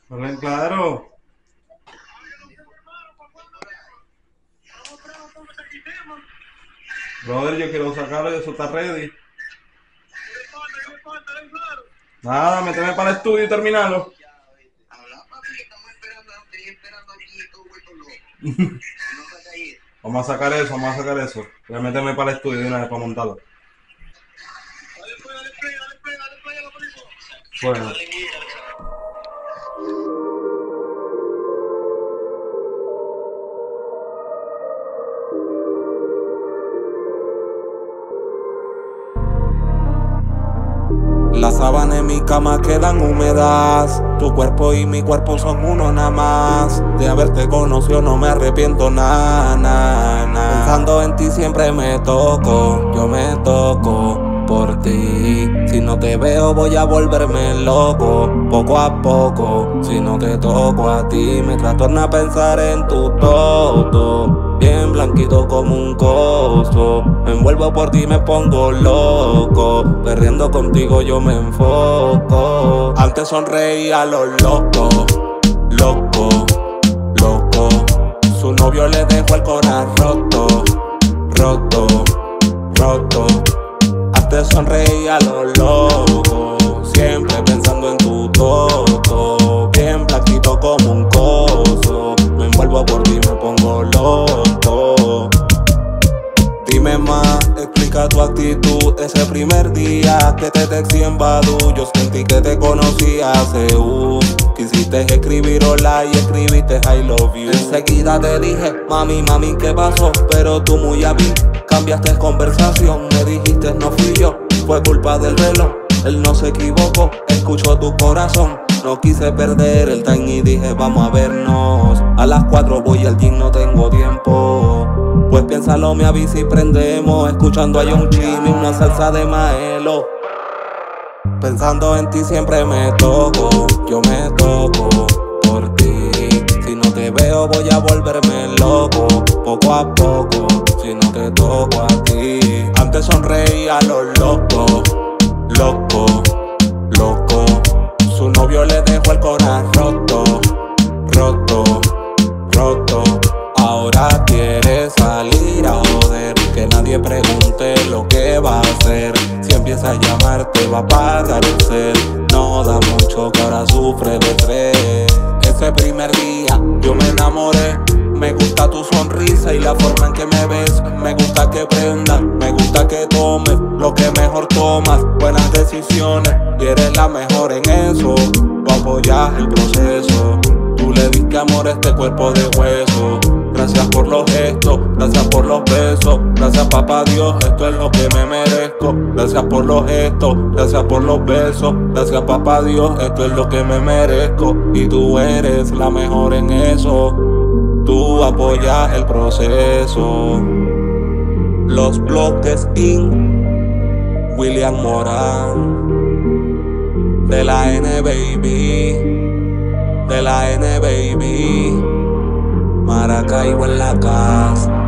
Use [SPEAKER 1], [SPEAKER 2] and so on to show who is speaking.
[SPEAKER 1] Hablen claro. Brother, yo quiero sacarlo y eso está ready. Nada, méteme para el estudio y terminarlo. Vamos a sacar eso, vamos a sacar eso. Voy a meterme para el estudio de una vez para montarlo. Bueno.
[SPEAKER 2] Las sábanas en mi cama quedan húmedas. Tu cuerpo y mi cuerpo son uno nada más. De haberte conocido no me arrepiento nada. Pensando en ti siempre me toco. Yo me toco por ti. Si no te veo voy a volverme loco. Poco a poco, si no te toco a ti, me trastorna a pensar en tu todo. Bien blanquito como un coso. Me envuelvo por ti, me pongo loco. Perdiendo contigo yo me enfoco. Antes sonreía a lo loco, loco, loco. Su novio le dejó el corazón roto, roto, roto. Antes sonreía a lo loco, siempre pensando en tu toto. Bien blanquito como un coso. Me envuelvo por ti, me pongo loco. Dime más, explica tu actitud. Ese primer día que te texté en Badoo, yo sentí que te conocía hace quisiste escribir hola y escribiste I love you. Enseguida te dije, mami, mami, ¿qué pasó? Pero tú muy hábil, cambiaste conversación. Me dijiste, no fui yo, fue culpa del reloj. Él no se equivocó, escuchó tu corazón. No quise perder el time y dije, vamos a vernos. A las 4 voy al gym, no tengo tiempo. Pues piénsalo, me avisa y prendemos. Escuchando a Young Chimmy, una salsa de Maelo. Pensando en ti siempre me toco. Yo me toco por ti. Si no te veo voy a volverme loco. Poco a poco, si no te toco a ti. Antes sonreía a lo loco, loco, loco. Su novio le dejó el corazón roto, roto, roto. Ahora quiere salir a joder, que nadie pregunte lo que va a hacer. Si empieza a llamarte va a apagar el cel. No da mucho que ahora sufre de estrés. Ese primer día yo me enamoré. Me gusta tu sonrisa y la forma en que me ves. Me gusta que prendas, me gusta que tomes lo que mejor tomas. Buenas decisiones y eres la mejor en eso. Tú apoyas el proceso. Tú le diste amor a este cuerpo de hueso. Gracias por los gestos, gracias por los besos. Gracias papá Dios, esto es lo que me merezco. Gracias por los gestos, gracias por los besos. Gracias papá Dios, esto es lo que me merezco. Y tú eres la mejor en eso. Tú apoyas el proceso. Los bloques William Morán. De la N baby, de la N baby. Maracaibo en la casa.